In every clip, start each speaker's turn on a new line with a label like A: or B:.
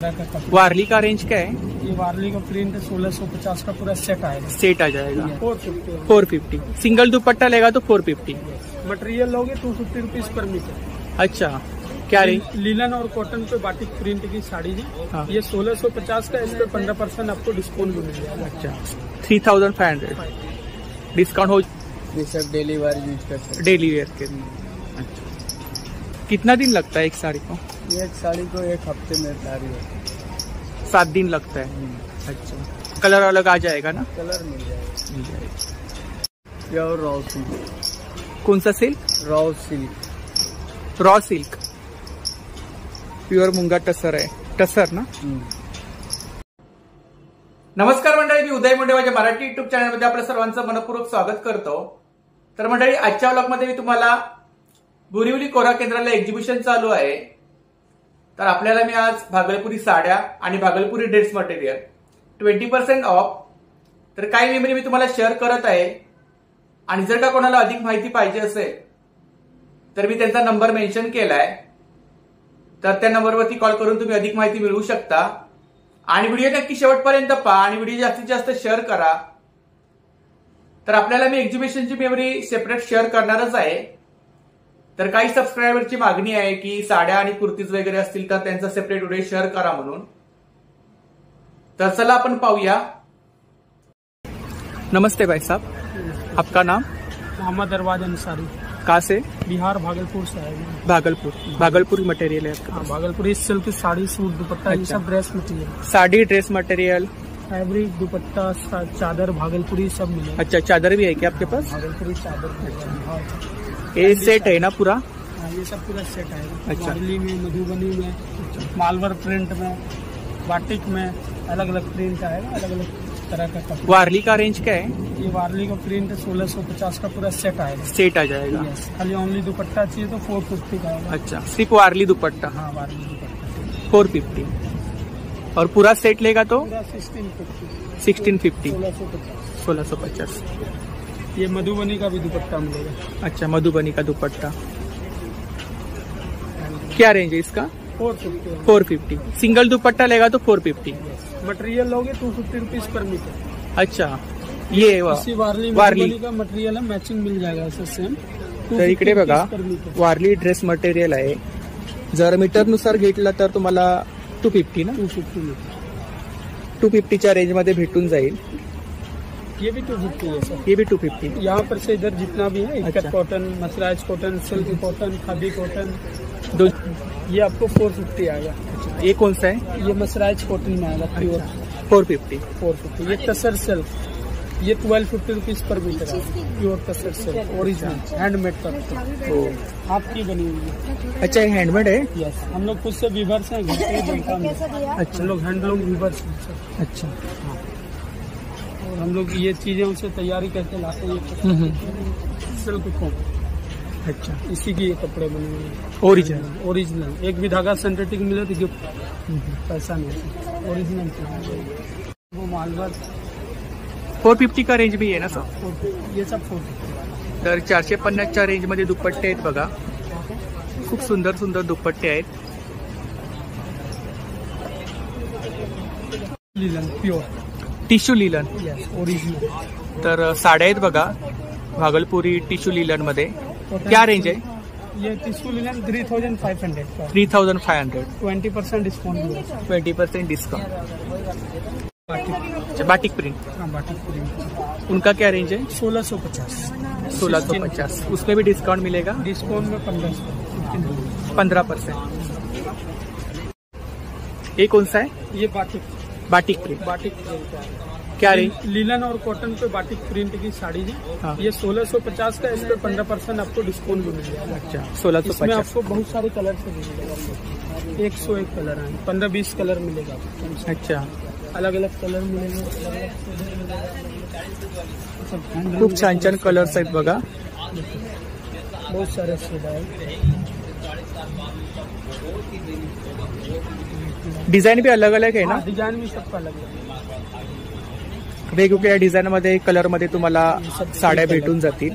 A: वारली का रेंज क्या है?
B: ये वारली का प्रिंट 1650 का पूरा सेट आएगा।
A: सेट आ जाएगा
B: 450।
A: 450। सिंगल दुपट्टा लेगा तो 450।
B: मटेरियल लोगे 250 रुपीज पर मीटर।
A: अच्छा, क्या रेंज?
B: लीलन और कॉटन पे बाटिक प्रिंट की साड़ी है। हाँ। ये 1650 का, इस पे 15% आपको डिस्काउंट भी मिल जाएगा।
A: अच्छा, 3500 डिस्काउंट हो।
B: ये सब डेली वेयर यूज कर सकते हैं।
A: डेली वेयर के। अच्छा, कितना दिन लगता है एक साड़ी को?
B: एक साड़ी को एक हफ्ते में तैयार है।
A: 7 दिन लगता है। अच्छा, कलर अलग आ जाएगा ना?
B: कलर मिल जाएगा। Pure raw silk.
A: कौन सा silk?
B: Raw silk.
A: Raw silk, pure muga tussar आहे। टसर ना? नमस्कार मंडळी, मी उदय मुंडे माझ्या मराठी युट्यूब चॅनलमध्ये आपल्या सर्वांचं मनपूर्वक स्वागत करतो। तर मंडळी, आजच्या व्लॉगमध्ये मी तुम्हाला बोरिवली कोरा केंद्राला एक्झिबिशन चालू आहे। तर आपल्याला मी आज भागलपुरी साड्या आणि भागलपुरी ड्रेस मटेरियल 20% ऑफ तर काही मेमरी मी तुम्हाला शेअर करत आहे। आणि जर का कोणाला अधिक माहिती पाहिजे असेल तर मी त्यांचा नंबर मेन्शन केलाय, तर त्या नंबरवरती कॉल करून तुम्ही अधिक माहिती मिळवू शकता। आणि व्हिडिओ नक्की शेवटपर्यंत पहा आणि व्हिडिओ जास्तीत जास्त शेअर करा। तर आपल्याला मी एक्झिबिशनची मेमरी सेपरेट शेअर करणारच आहे। तर काही सबस्क्रायबरची मागणी आहे की साड्या आणि कुर्तीज वगैरे असतील तर त्यांचा सेपरेट व्हिडिओ शेअर करा म्हणून। तर चला आपण पाहूया। नमस्ते भाई साहब, आपका नाम?
B: मोहम्मद अरवाज अंसारी।
A: कहाँ से?
B: बिहार, भागलपुर से है।
A: भागलपुरी मटेरियल है आपका?
B: हाँ, भागलपुरी सिल्क साड़ी, सूट, दुपट्टा, ये सब dress material.
A: Sari, dress material,
B: fabric, dupatta, चादर भागलपुरी सब मिले।
A: अच्छा, चादर भी है क्या आपके पास?
B: भागलपुरी चादर।
A: ये सेट है ना पूरा?
B: हाँ, ये सब पूरा सेट है।
A: अच्छा,
B: वारली में, मधुबनी में, मालवर प्रिंट में, बाटिक में अलग अलग प्रिंट आएगा, अलग अलग तरह का कपड़ा।
A: वारली का रेंज क्या है?
B: ये वारली का प्रिंट 1650 का पूरा सेट आएगा।
A: सेट आ जाएगा।
B: खाली ओनली दुपट्टा चाहिए तो 450 का आएगा।
A: अच्छा, सिर्फ वारली दुपट्टा?
B: हाँ, वारली दुपट्टा
A: 450। और पूरा सेट लेगा तो?
B: पूरा 1650।
A: 1650।
B: ये मधुबनी का भी दुपट्टा मिलेगा।
A: अच्छा, मधुबनी का दुपट्टा क्या रेंज है इसका?
B: 450।
A: 450। सिंगल दुपट्टा लेगा तो 450।
B: मटेरियल लोगे 250 रुपीज पर मीटर।
A: अच्छा, ये
B: इसी वारली का मटेरियल है, मैचिंग मिल जाएगा असं सेम।
A: तर इकडे बघा, वारली ड्रेस मटेरियल आहे। जर मीटर नुसार घेतला तर तुम्हाला 250 ना? 250च्या रेंज मध्ये भेटून जाईल।
B: ये भी 250 है सर।
A: ये भी 250।
B: यहाँ पर से इधर जितना भी है, ikat cotton, mercerised cotton, silk cotton, khadi cotton,
A: दो
B: ये आपको 450 आएगा।
A: ये कौन सा है?
B: ये मसराइज कॉटन में आएगा प्योर।
A: 450।
B: ये तसर सिल्क, ये 1250 रुपीज पर मीटर है। Pure tussar silk, original handmade का। आपकी बनी हुई है।
A: अच्छा, ये हैंडमेड है?
B: यस, हम लोग खुद से वीवर्स हैं, घर से ही बनता है। अच्छा, हम लोग हैंडलूम वीवर्स हैं।
A: अच्छा,
B: और हम लोग ये चीजें उनसे तैयारी करके लाते हैं। सिल्क को।
A: अच्छा,
B: इसी की ये कपड़े बने हुए हैं। ओरिजिनल। एक भी धागा सिंथेटिक मिले तो गिफ्ट, पैसा नहीं। ओरिजिनल वो मालवर।
A: 450 का रेंज भी आहे ना सर?
B: ये सब 450।
A: तर 450च्या रेंज मध्ये दुपट्टे आहेत बघा। खूप सुंदर सुंदर दुपट्टे आहेत।
B: Linen pure
A: tissue linen.
B: Yes, original.
A: तर साड्या आहेत बघा भागलपुरी टिश्यू लीलन मध्ये। क्या रेंज है?
B: ये टिश्यू लीलन 3500 का।
A: 3500।
B: 20% डिस्काउंट।
A: 20% डिस्काउंट। Batik print.
B: हाँ, बाटिक प्रिंट।
A: उनका क्या रेंज है?
B: 1650।
A: 1650। उसमें भी डिस्काउंट मिलेगा?
B: डिस्काउंट में
A: 15%। ये कौन सा है?
B: ये बाटिक
A: प्रिंट।
B: बाटिक प्रिंट
A: क्या रेंज?
B: लीलन और कॉटन पे बाटिक प्रिंट की साड़ी है। हाँ। ये 1650 का, इस पे 15% आपको डिस्काउंट भी मिल जाएगा।
A: अच्छा, 1650।
B: इसमें आपको बहुत सारे कलर से मिलेगा। 101 कलर है, 15-20 कलर मिलेगा।
A: अच्छा,
B: अलग अलग कलर मिलेंगे।
A: खूप छान छान कलर्स आहेत बघा।
B: बहुत सारे शेड आहे।
A: डिझाइन भी अलग अलग आहे ना?
B: डिझाइन भी सबका अलग अलग।
A: वेगवेगळ्या डिझाइन मध्ये, कलर मध्ये तुम्हाला साड्या भेटून जातील।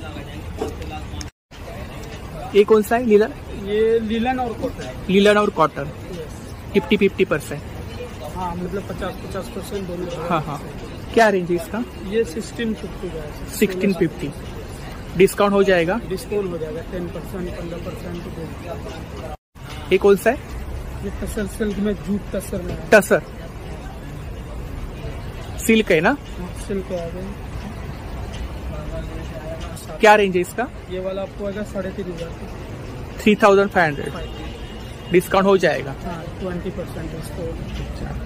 A: ये कौन सा है? लीलन।
B: ये लीलन और कॉटन।
A: लीलन और कॉटन 50-50%।
B: हाँ मतलब 50% दोनों।
A: हाँ हाँ, क्या रेंज है इसका?
B: ये 1650 का है।
A: 1650। डिस्काउंट हो जाएगा?
B: डिस्काउंट हो जाएगा 10%, 15%।
A: ये कौन सा है?
B: ये टसर सिल्क में, जूट टसर में है।
A: टसर सिल्क है ना?
B: सिल्क आ गई।
A: क्या रेंज है इसका?
B: ये वाला आपको आएगा 3500 का।
A: 3500। डिस्काउंट हो जाएगा?
B: हाँ 20% डिस्काउंट।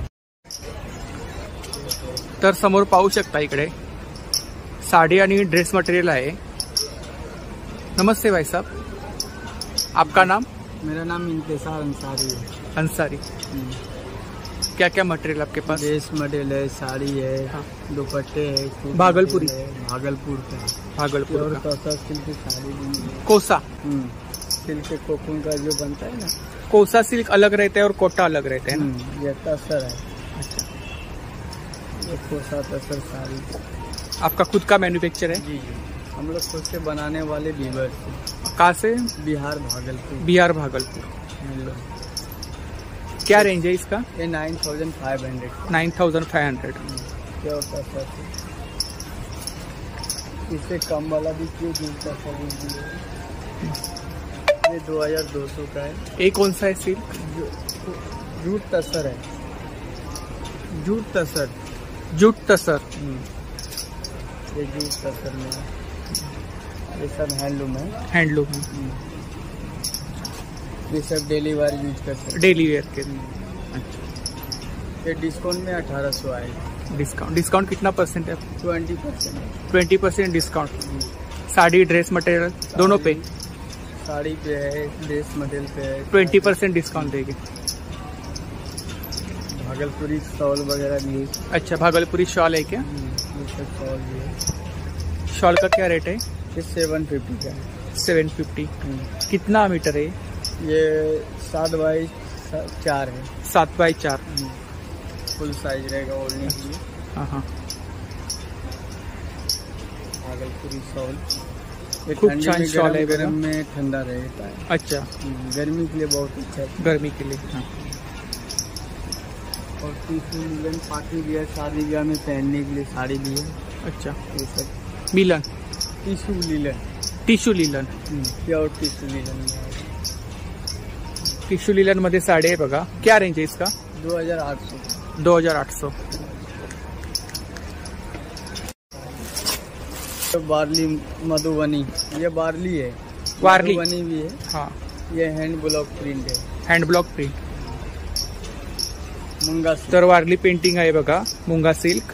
A: तर समोर पाहू शकता इकडे साडी आणि ड्रेस मटेरियल आहे। नमस्ते भाई साहब, आपका नाम?
B: मेरा नाम इंतजार अंसारी है।
A: अंसारी। क्या क्या मटेरियल आपके पास?
B: ड्रेस मटेरियल है, साड़ी है,
A: हाँ।
B: दुपट्टे है, सूट
A: भागलपुरी
B: है, भागलपुर का है।
A: भागलपुर
B: और
A: का।
B: टसर सिल्क की साड़ी भी है।
A: कोसा
B: सिल्क के कोकून का जो बनता है ना,
A: कोसा सिल्क अलग रहता है और कोटा अलग रहता है ना?
B: ये टसर है।
A: अच्छा,
B: ये कोसा टसर साड़ी।
A: आपका खुद का मैन्युफैक्चर है?
B: जी हम लोग खुद से बनाने वाले वीवर से।
A: कहाँ से?
B: बिहार भागलपुर।
A: बिहार भागलपुर। क्या रेंज है इसका?
B: ये 9500।
A: 9500।
B: क्या होता है सर? इससे कम वाला भी क्यों जूता सर? ये 2200 का है।
A: ये कौन सा है सिल्क?
B: जूट टसर है। जूट टसर।
A: जूट टसर।
B: ये जूट टसर में है। ये सब हैंडलूम है।
A: हैंडलूम।
B: ये सब डेली वेयर यूज करते हैं।
A: डेली वेयर के।
B: ये डिस्काउंट में 1800 आएगा।
A: डिस्काउंट कितना परसेंट है?
B: 20%।
A: 20% डिस्काउंट। साड़ी ड्रेस मटेरियल दोनों पे?
B: साड़ी पे है, ड्रेस मटेरियल पे है।
A: 20% डिस्काउंट देंगे।
B: भागलपुरी शॉल वगैरह भी है।
A: अच्छा, भागलपुरी शॉल है क्या?
B: ये सब शॉल भी है।
A: शॉल का क्या रेट है?
B: ये 750 का है।
A: 750। कितना मीटर है?
B: ये 7x4 है।
A: 7x4।
B: फुल साइज रहेगा ओढ़ने के लिए।
A: हाँ हाँ,
B: भागलपुरी शॉल। ये
A: खूब
B: ठंडी
A: छान
B: में
A: शॉल है
B: गर्म में ठंडा रहता है।
A: अच्छा,
B: गर्मी के लिए बहुत अच्छा है।
A: गर्मी के लिए। हाँ।
B: और टिश्यू मिलन पार्टी भी है, शादी ब्याह में पहनने के लिए साड़ी भी है।
A: अच्छा,
B: ये सब
A: मिलन,
B: tissue linen.
A: Tissue linen.
B: Pure tissue linen.
A: Tissue linen मध्ये साडी आहे बघा। क्या रेंज है इसका?
B: 2800।
A: 2800।
B: तो बार्ली मधुबनी, ये बार्ली है।
A: वारली।
B: मधुबनी भी है।
A: हाँ,
B: ये हैंड ब्लॉक प्रिंट है।
A: Hand block print.
B: Muga silk.
A: तर वारली पेंटिंग आहे बघा, मुंगा सिल्क।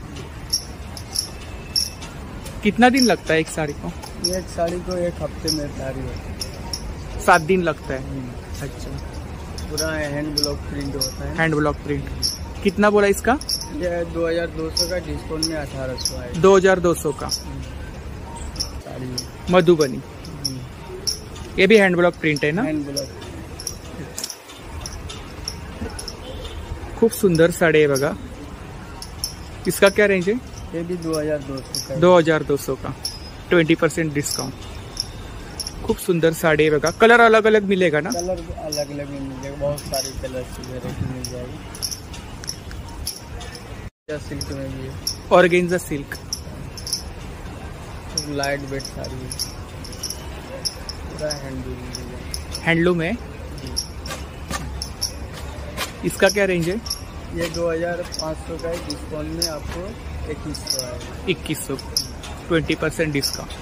A: कितना दिन लगता है एक साड़ी को?
B: ये एक साड़ी को 1 हफ्ते में तैयारी होती है।
A: 7 दिन लगता है। अच्छा,
B: पूरा हैंड ब्लॉक प्रिंट होता है।
A: Hand block print. कितना बोला इसका?
B: ये 2200 का, डिस्काउंट में 1800 आएगा।
A: 2200 का
B: साड़ी है।
A: मधुबनी। ये भी हैंड ब्लॉक प्रिंट है ना?
B: Hand block.
A: खूप सुंदर साड़ी है बघा। इसका क्या रेंज है?
B: ये भी 2200 का है।
A: 2200 का 20% डिस्काउंट। खूब सुंदर साड़ी है बघा। कलर अलग अलग मिलेगा ना?
B: कलर अलग अलग मिल जाएगा, बहुत सारी कलर की वेरायटी मिल जाएगी। सिल्क में भी है।
A: Organza silk.
B: Light weight sari है। पूरा हैंडलूम।
A: हैंडलूम है। इसका क्या रेंज है?
B: ये 2500 का है, डिस्काउंट में आपको 2100 आएगा।
A: 2100। 20% डिस्काउंट।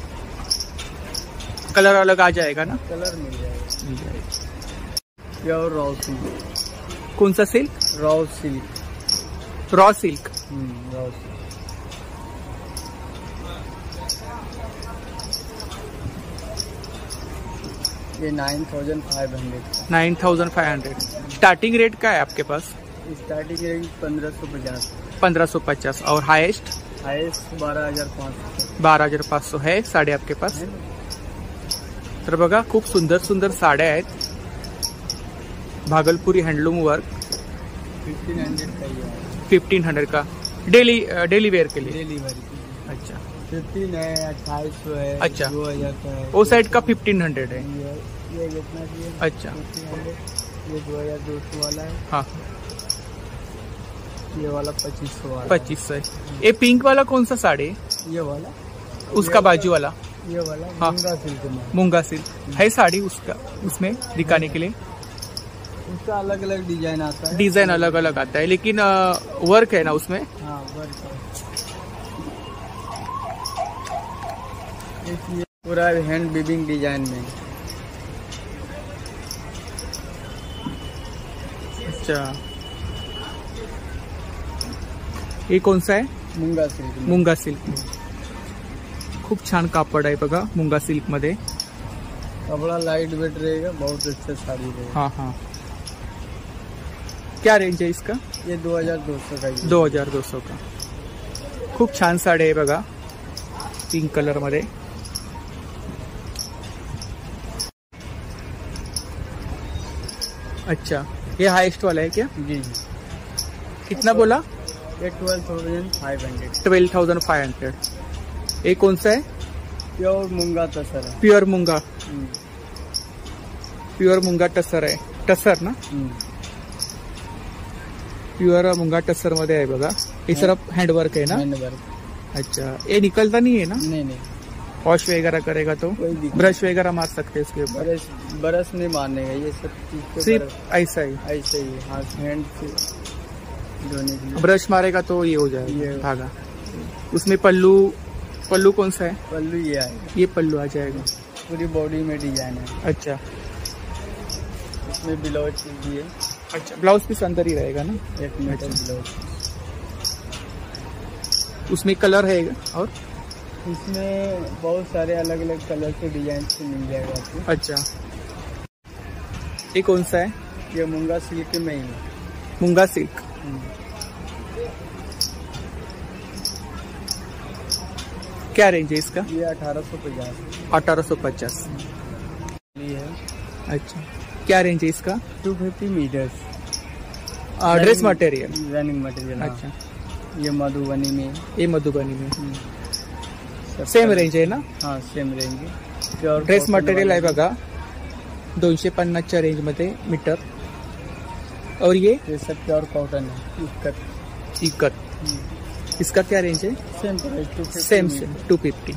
A: कलर अलग आ जाएगा ना?
B: कलर मिल जाएगा।
A: मिल जाएगा।
B: Pure raw silk.
A: कौन सा silk?
B: Raw silk.
A: Raw silk.
B: Raw silk. ये 9500।
A: 9500। स्टार्टिंग रेट का है आपके पास?
B: Starting range 1550।
A: 1550 और हाईएस्ट?
B: हाईएस्ट 12500।
A: 12500 है साड़ी आपके पास? तर बघा, खूप सुंदर सुंदर साड्या आहेत। भागलपुरी हैंडलूम वर्क।
B: 1500 का ही है।
A: 1500 का डेली वेयर के लिए?
B: डेली वेयर की।
A: अच्छा,
B: 15 है, 2800 है।
A: अच्छा।
B: 2000 का है।
A: वो साइड का 1500 है।
B: ये कितना चाहिए?
A: अच्छा,
B: 1500। ये 2200 वाला है।
A: हाँ।
B: ये वाला 2500 वाला।
A: 2500 है। ये पिंक वाला कौन सा साड़ी है?
B: ये वाला,
A: उसका बाजू वाला?
B: ये वाला
A: हाँ।
B: मूंगा सिल्क में।
A: मूंगा सिल्क है साड़ी उसका, उसमें दिखाने के लिए
B: उसका अलग अलग डिजाइन आता है।
A: डिजाइन अलग अलग आता है, लेकिन वर्क है ना उसमें?
B: हाँ वर्क है। ये पूरा हैंड वीविंग डिजाइन में।
A: अच्छा, ये कौन सा है?
B: मूंगा सिल्क में।
A: मुंगा सिल्क में खूप छान कापड आहे बघा मुंगा सिल्क मध्ये।
B: कपड़ा लाइट वेट रहेगा, बहुत अच्छा साड़ी रहेगा।
A: हाँ हाँ। क्या रेंज है इसका?
B: ये 2200 का ही है।
A: 2200 का। खूप छान साडी आहे बघा पिंक कलर मध्ये। अच्छा, ये हाईएस्ट वाला है क्या?
B: जी।
A: कितना बोला?
B: ये 12,500।
A: 12,500। ये कौन सा है?
B: प्योर मूंगा तसर है।
A: प्योर मूंगा, प्योर मूंगा टसर आहे। टसर ना? प्युअर मुंगा टसर मध्ये आहे बघा। हे सिर्फ हैंडवर्क है ना?
B: हैंडवर्क।
A: अच्छा, ये निकलता नहीं है ना?
B: नहीं नहीं,
A: वॉश वगैरह करेगा तो
B: कोई दिक्कत
A: ब्रश वगैरह मार सकते हैं इसके ऊपर?
B: बरस नहीं मारने का, ये सब चीज पे
A: सिर्फ ऐसा ही
B: ऐसे ही हाथ हैंड से धोने के लिए।
A: ब्रश मारेगा तो ये हो जाएगा
B: ये
A: धागा। उसमें पल्लू, पल्लू कौन सा है?
B: पल्लू ये आएगा,
A: ये पल्लू आ जाएगा।
B: पूरी बॉडी में डिजाइन है।
A: अच्छा
B: इसमें ब्लाउज भी है।
A: अच्छा, ब्लाउज पीस अंदर ही रहेगा ना?
B: 1 मीटर ब्लाउज।
A: उसमें कलर है और
B: इसमें बहुत सारे अलग अलग कलर के डिजाइन से मिल जाएगा आपको।
A: अच्छा, ये कौन सा है?
B: ये मूंगा सिल्क में ही है।
A: मूंगा सिल्क। क्या रेंज है इसका?
B: ये 1850।
A: 1850
B: ये है।
A: अच्छा, क्या रेंज है इसका?
B: 250 metres
A: dress material.
B: Running material.
A: अच्छा,
B: ये मधुबनी में।
A: ये मधुबनी में सेम रेंज आहे ना?
B: हाँ सेम रेंज है।
A: ड्रेस मटेरियल आहे बघा 250च्या रेंज मध्ये मीटर। और ये
B: सब प्योर कॉटन है। इकत।
A: इकत। इसका क्या रेंज है?
B: Same price,
A: same 250।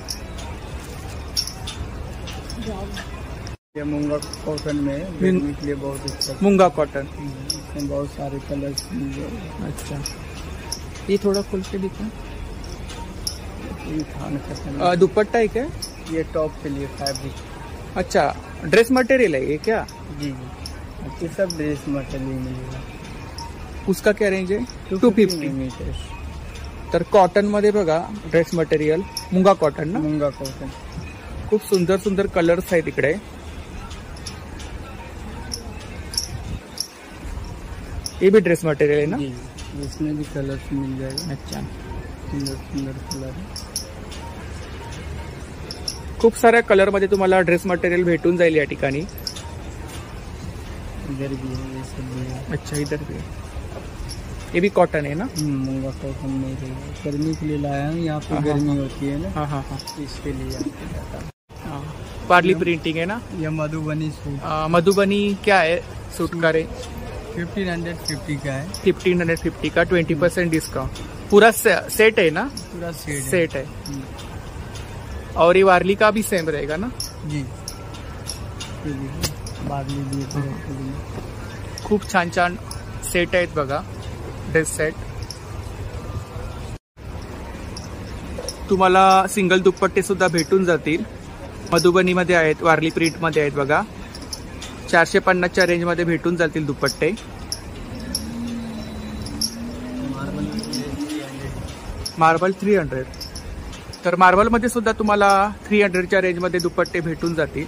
B: ये मूंगा कॉटन में गर्मी के लिए बहुत अच्छा।
A: मूंगा कॉटन,
B: इसमें बहुत सारे कलर्स मिल जाएंगे।
A: अच्छा, ये थोड़ा खोल के दिखा।
B: ये थान का
A: दुपट्टा है क्या?
B: ये टॉप के लिए फैब्रिक।
A: अच्छा, ड्रेस मटेरियल है ये क्या?
B: जी जी, ये सब ड्रेस मटेरियल मिलेगा।
A: उसका क्या रेंज है? 250
B: मीटर।
A: तर कॉटन मध्ये बघा ड्रेस मटेरियल मुंगा कॉटन ना?
B: मूंगा कॉटन।
A: खूप सुंदर सुंदर कलर्स आहेत इकडे। ये भी ड्रेस मटेरियल है ना?
B: जी, इसमें भी कलर्स मिल जाएगा।
A: अच्छा,
B: सुंदर सुंदर कलर।
A: खूप साऱ्या कलर मध्ये तुम्हाला ड्रेस मटेरियल भेटून जाईल या ठिकाणी।
B: इधर भी है, ये सब भी है।
A: अच्छा, इधर भी है। ये भी कॉटन है ना?
B: मूंगा कॉटन में रहेगा। गर्मी के लिए लाया हूँ, यहाँ पे
A: हाँ,
B: गर्मी होती है ना,
A: हाँ हाँ हाँ
B: इसके लिए आपको जाता है।
A: हाँ, पार्ली प्रिंटिंग है ना?
B: ये मधुबनी सूट।
A: मधुबनी क्या है सूट का रेंज?
B: 1550 का है।
A: 1550 का 20% डिस्काउंट। पूरा सेट है ना?
B: पूरा सेट है।
A: सेट है। और ये वारली का भी सेम रहेगा ना?
B: जी, बादली भी है।
A: खूप छान छान सेट आहेत बघा, ड्रेस सेट। तुम्हाला सिंगल दुपट्टे सुद्धा भेटून जातील। मधुबनी मध्ये आहेत, वारली प्रिंट मध्ये आहेत बघा। 450च्या रेंज मध्ये भेटून जातील दुपट्टे। मार्बल 300। तर मार्बल मध्ये सुद्धा तुम्हाला 300च्या रेंज मध्ये दुपट्टे भेटून जातील।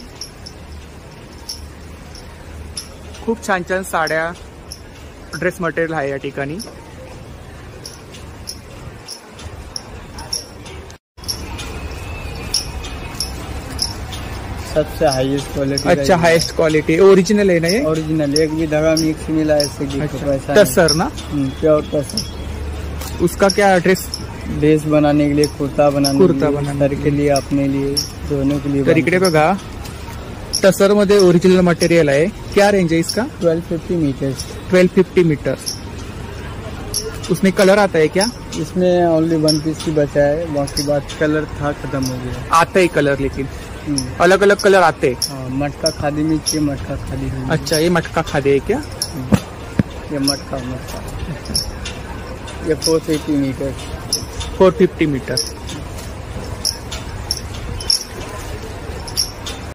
A: खूप छान छान साड्या, ड्रेस मटेरियल आहे या ठिकाणी।
B: सबसे हाईएस्ट क्वालिटी।
A: अच्छा, हाईएस्ट क्वालिटी ओरिजिनल है ना ये?
B: ओरिजिनल, एक भी धागा मिक्स मिला ऐसे पैसा।
A: टसर ना?
B: प्योर टसर।
A: उसका क्या ड्रेस
B: बनाने के लिए, कुर्ता बनाने
A: कुर्ता
B: के लिए, अपने लिए, दोनों के लिए।
A: तर इकडे बघा टसर मध्ये ओरिजिनल मटेरियल आहे। क्या रेंज है इसका?
B: 1250 मीटर।
A: 1250 मीटर। उसमें कलर आता है क्या?
B: इसमें ओनली 1 पीस की बचा है, बाकी बात कलर था खत्म हो गया।
A: आता है कलर, लेकिन अलग अलग कलर आते हैं।
B: हाँ, मटका खादी में चाहिए, मटका खादी में।
A: अच्छा, ये मटका खादे है क्या?
B: ये मटका ये 450 मीटर।
A: 450 मीटर।